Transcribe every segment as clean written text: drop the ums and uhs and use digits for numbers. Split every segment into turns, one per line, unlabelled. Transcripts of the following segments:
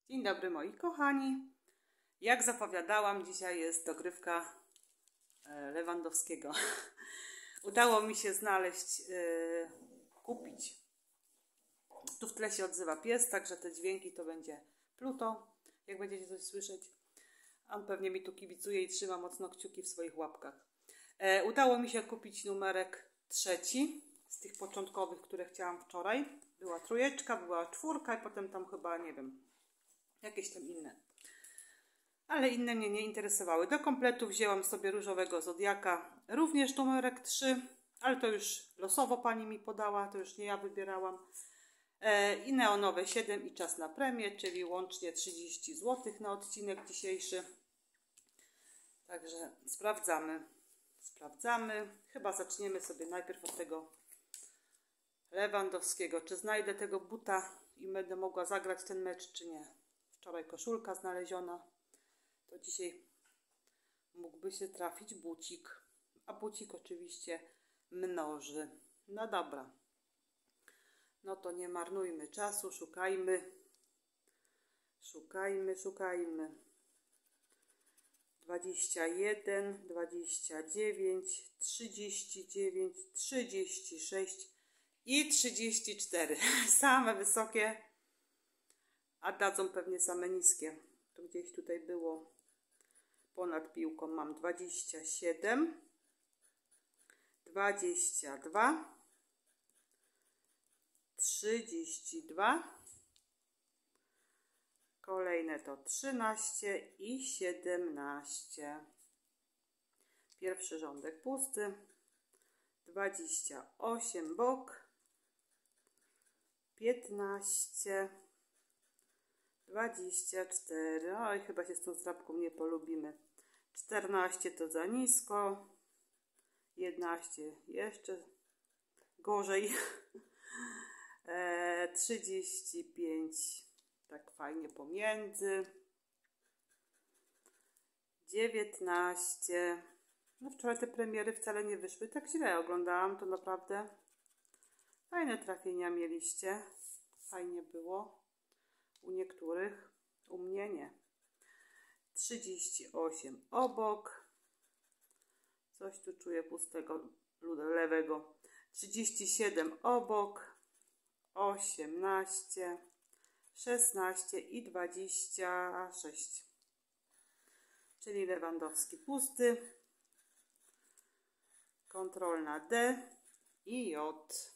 Dzień dobry moi kochani. Jak zapowiadałam, dzisiaj jest dogrywka Lewandowskiego. Udało mi się znaleźć, kupić. Tu w tle się odzywa pies, także te dźwięki to będzie Pluto, jak będziecie coś słyszeć. On pewnie mi tu kibicuje i trzyma mocno kciuki w swoich łapkach. Udało mi się kupić numerek 3 z tych początkowych, które chciałam wczoraj. Była 3, była 4 i potem tam chyba, nie wiem, jakieś tam inne. Ale inne mnie nie interesowały. Do kompletu wzięłam sobie różowego zodiaka, również numerek 3, ale to już losowo pani mi podała, to już nie ja wybierałam. I neonowe 7 i czas na premię, czyli łącznie 30 zł na odcinek dzisiejszy. Także sprawdzamy. Chyba zaczniemy sobie najpierw od tego Lewandowskiego. Czy znajdę tego buta i będę mogła zagrać ten mecz, czy nie. Wczoraj koszulka znaleziona, to dzisiaj mógłby się trafić bucik, a bucik oczywiście mnoży. No dobra, no to nie marnujmy czasu, szukajmy. 21, 29, 39, 36 i 34. Same wysokie, a dadzą pewnie same niskie. To gdzieś tutaj było ponad piłką. Mam 27, 22, 32, kolejne to 13 i 17. Pierwszy rządek pusty, 28 bok, 15, 24, oj, chyba się z tą strapką nie polubimy. 14 to za nisko, 11 jeszcze gorzej, 35 tak fajnie pomiędzy, 19, no wczoraj te premiery wcale nie wyszły tak źle, oglądałam to naprawdę, fajne trafienia mieliście, fajnie było. U niektórych, u mnie nie. 38 obok. Coś tu czuję pustego, lewego. 37 obok. 18, 16 i 26. Czyli Lewandowski pusty. Kontrolna D i J.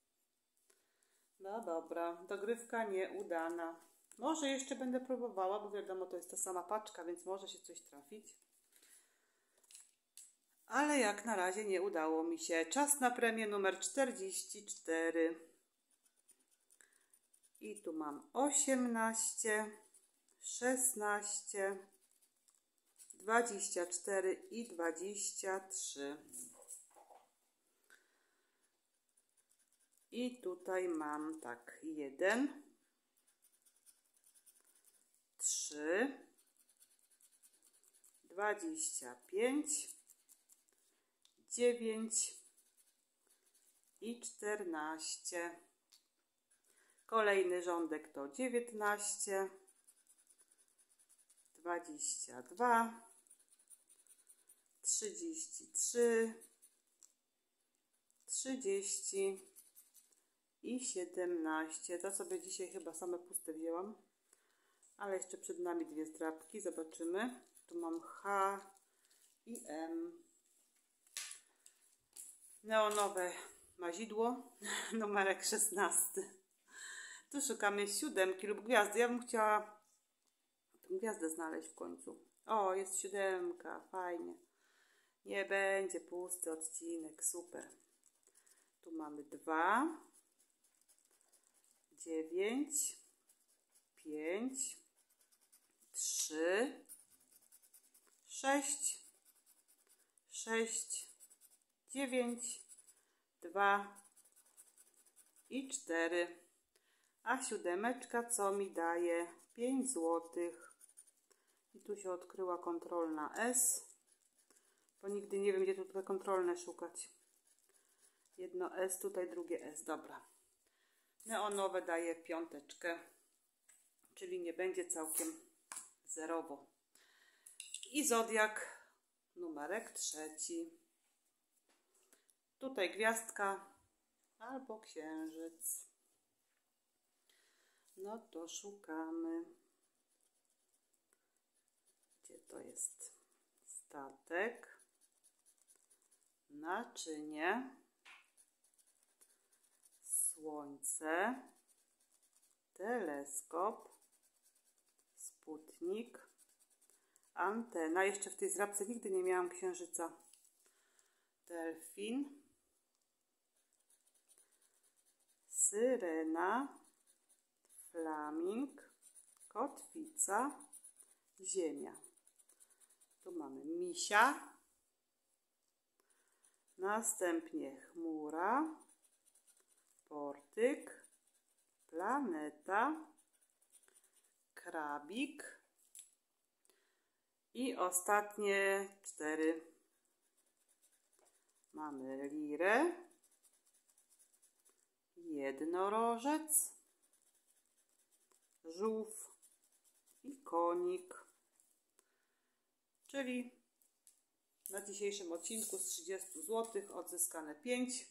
No dobra, dogrywka nieudana. Może jeszcze będę próbowała, bo wiadomo, to jest ta sama paczka, więc może się coś trafić. Ale jak na razie nie udało mi się. Czas na premię numer 44. I tu mam 18, 16, 24 i 23. I tutaj mam tak 1, 3, 25, 9 i 14. Kolejny rządek to 19, 22, 33, 30 i 17. To sobie dzisiaj chyba same puste wzięłam. Ale jeszcze przed nami dwie zdrabki. Zobaczymy. Tu mam H i M. Neonowe mazidło. Numerek 16. Tu szukamy 7 lub gwiazdy. Ja bym chciała tę gwiazdę znaleźć w końcu. O, jest 7. Fajnie. Nie będzie pusty odcinek. Super. Tu mamy 2, 9, 5, 3, 6, 6, 9, 2 i 4. A 7 co mi daje 5 zł. I tu się odkryła kontrolna S, bo nigdy nie wiem, gdzie tu te kontrolne szukać. Jedno S, tutaj drugie S, dobra. Neonowe daje 5. czyli nie będzie całkiem zerowo. I zodiak numerek 3. Tutaj gwiazdka albo księżyc. No to szukamy. Gdzie to jest? Statek, naczynie, słońce, teleskop, sputnik, antena. Jeszcze w tej zrabce nigdy nie miałam księżyca. Delfin, syrena, flaming, kotwica, ziemia. Tu mamy misia, następnie chmura, portyk, planeta, krabik i ostatnie 4. Mamy lirę, jednorożec, żółw i konik. Czyli na dzisiejszym odcinku z 30 zł odzyskane 5,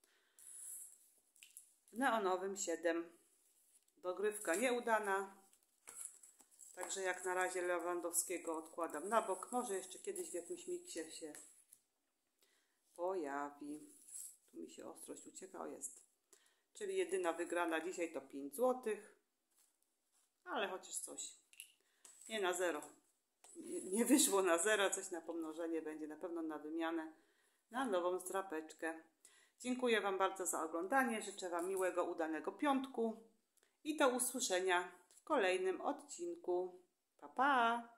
w neonowym 7. Dogrywka nieudana, także jak na razie Lewandowskiego odkładam na bok. Może jeszcze kiedyś w jakimś miksie się pojawi. Tu mi się ostrość ucieka, o jest. Czyli jedyna wygrana dzisiaj to 5 zł, ale chociaż coś. Nie na zero. Nie wyszło na zero, coś na pomnożenie będzie, na pewno na wymianę, na nową strapeczkę. Dziękuję Wam bardzo za oglądanie, życzę Wam miłego, udanego piątku i do usłyszenia w kolejnym odcinku. Pa, pa!